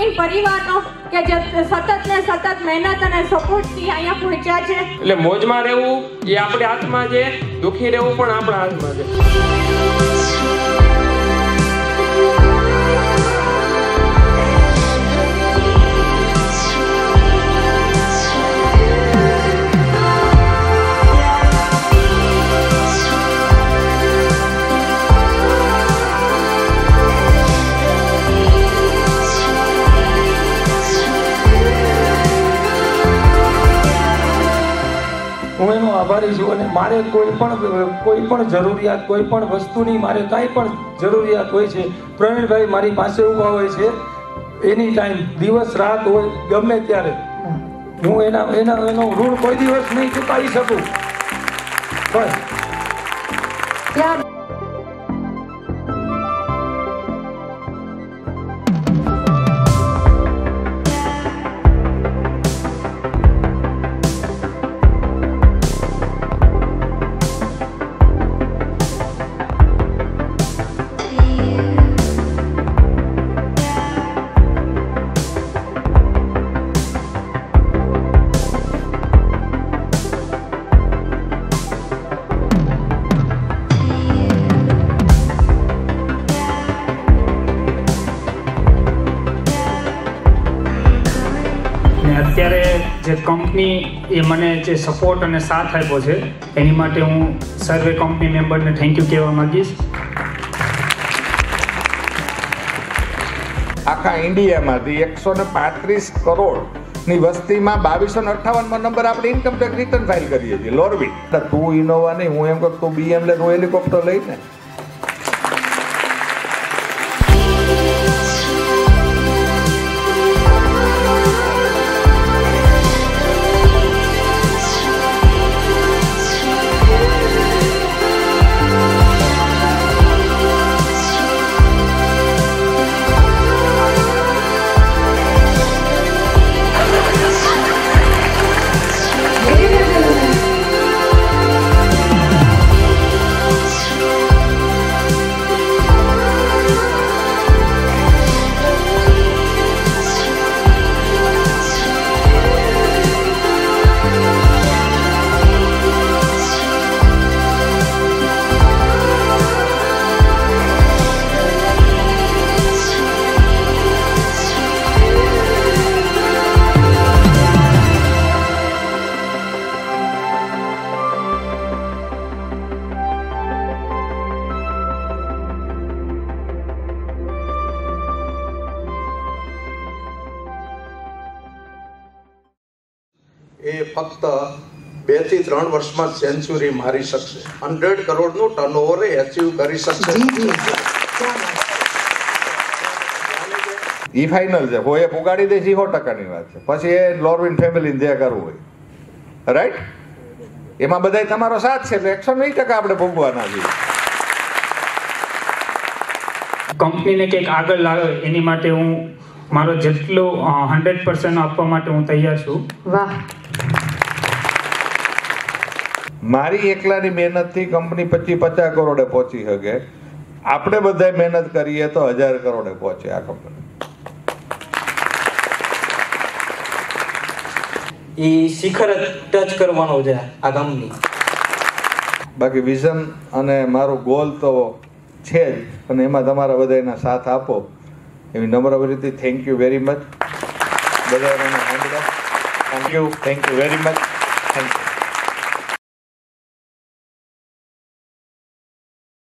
Team પરિવારનો કે જે સતત ને સતત મહેનત અને સપોર્ટથી અહીંયા પહોંચ્યા છે. એટલે મોજમાં રહેવું એ આપણા હાથમાં છે, દુઃખી રહેવું પણ આપણા હાથમાં છે. હું એનો આભારી છું અને મારે કોઈ પણ જરૂરિયાત, કોઈ પણ વસ્તુની મારે કાંઈ પણ જરૂરિયાત હોય છે, પ્રવીણભાઈ મારી પાસે ઊભા હોય છે એની ટાઈમ, દિવસ રાત હોય ગમે ત્યારે. હું એનો ઋણ કોઈ દિવસ નહીં ચૂકાવી શકું. બસ અત્યારે જે કંપની એ મને જે સપોર્ટ અને સાથ આપ્યો છે એની માટે હું સર્વે કંપની મેમ્બરને થેન્ક યુ કહેવા માંગીશ. આખા ઇન્ડિયામાંથી 135 કરોડની વસ્તીમાં 2258 નંબર આપણે ઇન્કમ ટેક્સ રિટર્ન ફાઇલ કરીએ છીએ. લોરવી તું ઇનોવા નહીં, હું એમ કહું તું BM લે, હું હેલિકોપ્ટર લઈને. એ ફક્ત 2 થી 3 વર્ષમાં સેન્ચુરી મારી શકશે, 100 કરોડનું ટર્નઓવર એચીવ કરી શકશે. ઈ ફાઇનલ છે, કોઈ એ પુગાડી દે 100%ની વાત છે. પછી એ લોરવિન ફેમિલીને જે કરવું હોય, રાઈટ, એમાં બધાય તમારો સાથ છે એટલે 109% આપણે ભોગવાના છીએ. કંપનીને કંઈક આગળ લાવે એની માટે હું મારો જેટલો 100% આપવા માટે હું તૈયાર છું. વાહ. મારી એકલાની મહેનતથી કંપની 25-50 કરોડે પહોંચી શકે. આપણે બધા મહેનત કરીએ તો 1000 કરોડે પહોંચે આ કંપની. એ શિખર ટચ કરવાનો છે આ કંપની. બાકી વિઝન અને મારું ગોલ તો છે જ, અને એમાં તમારા બધાના સાથ આપો એવી નમ્ર વિનંતી. થેન્ક યુ વેરી મચ બધાને. Thank you very much. Thank you.